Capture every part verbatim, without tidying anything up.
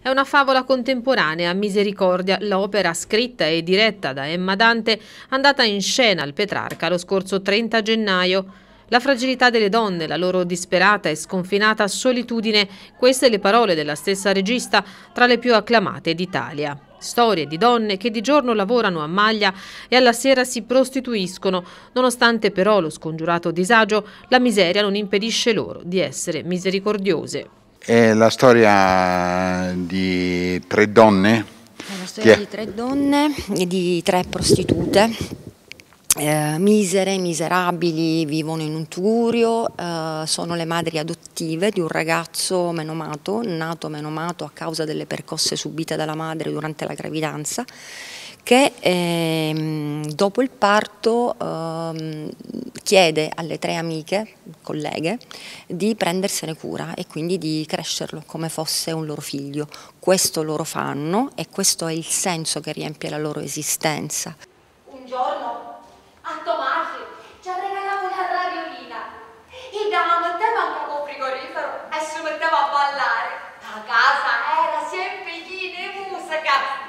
È una favola contemporanea, Misericordia, l'opera scritta e diretta da Emma Dante, andata in scena al Petrarca lo scorso trenta gennaio. La fragilità delle donne, la loro disperata e sconfinata solitudine, queste le parole della stessa regista, tra le più acclamate d'Italia. Storie di donne che di giorno lavorano a maglia e alla sera si prostituiscono, nonostante però lo scongiurato disagio, la miseria non impedisce loro di essere misericordiose. È la storia di tre donne? È la storia di tre donne, di tre prostitute, eh, misere, miserabili, vivono in un tugurio, eh, sono le madri adottive di un ragazzo menomato, nato menomato a causa delle percosse subite dalla madre durante la gravidanza, che ehm, dopo il parto ehm, chiede alle tre amiche, colleghe, di prendersene cura e quindi di crescerlo come fosse un loro figlio. Questo loro fanno e questo è il senso che riempie la loro esistenza. Un giorno a Tomasi ci regalava una radiolina e la metteva anche col frigorifero e si metteva a ballare. La casa era sempre piena di musica.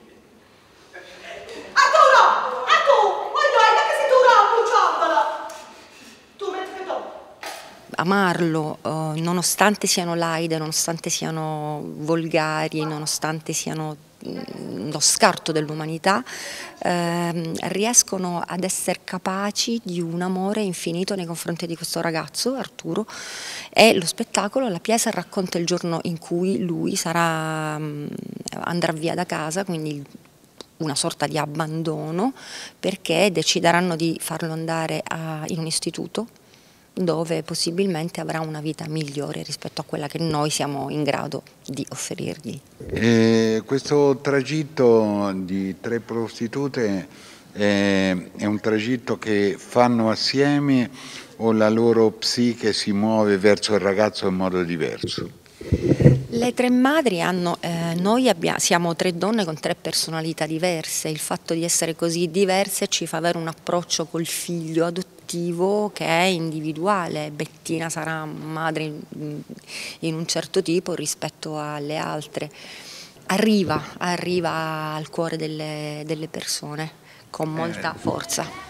Amarlo, eh, nonostante siano laide, nonostante siano volgari, nonostante siano mh, lo scarto dell'umanità, eh, riescono ad essere capaci di un amore infinito nei confronti di questo ragazzo, Arturo, e lo spettacolo, la pièce racconta il giorno in cui lui sarà, mh, andrà via da casa, quindi una sorta di abbandono, perché decideranno di farlo andare a, in un istituto dove possibilmente avrà una vita migliore rispetto a quella che noi siamo in grado di offrirgli. E questo tragitto di tre prostitute è, è un tragitto che fanno assieme o la loro psiche si muove verso il ragazzo in modo diverso? Le tre madri hanno, eh, noi abbiamo, siamo tre donne con tre personalità diverse, il fatto di essere così diverse ci fa avere un approccio col figlio adottivo che è individuale. Bettina sarà madre in un certo tipo rispetto alle altre, arriva, arriva al cuore delle, delle persone con molta forza.